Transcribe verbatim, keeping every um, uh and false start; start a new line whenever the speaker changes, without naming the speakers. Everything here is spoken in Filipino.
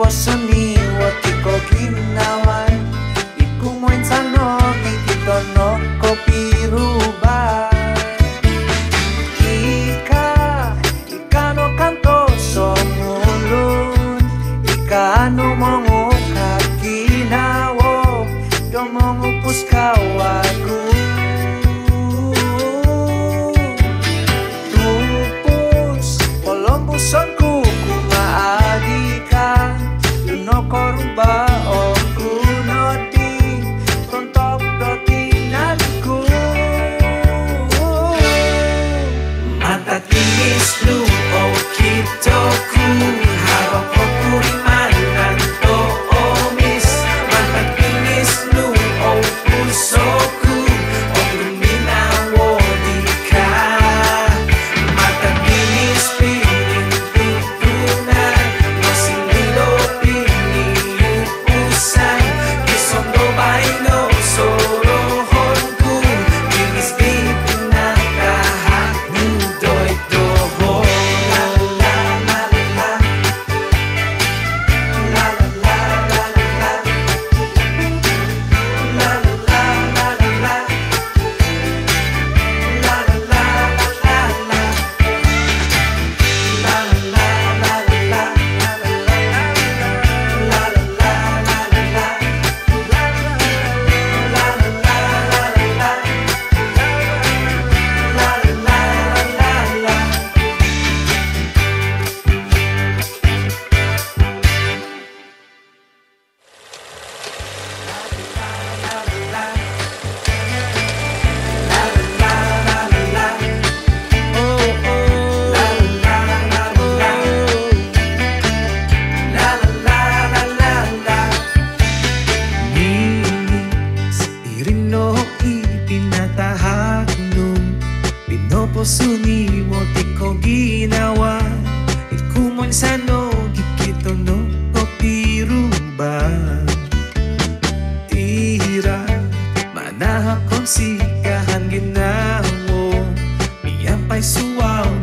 Pinoposoni wati ko ginawan iku mo insano kikito no kopi rubah ika ika no kanto somulun ika no mongo kakinawo do mongupus kawaku tupus polombusonku korba oku noti kontok doti nadiku mata tinis lu o kitoku harap oku imanan to omis mata tinis lu o pusoku oku minawo dika mata tinis piring tutunan masih lilopi Pinoposoni wati ko ginawa iku mo insano gikito no kopi rubah tira manahakon sikahan ginawo miyapay suwaw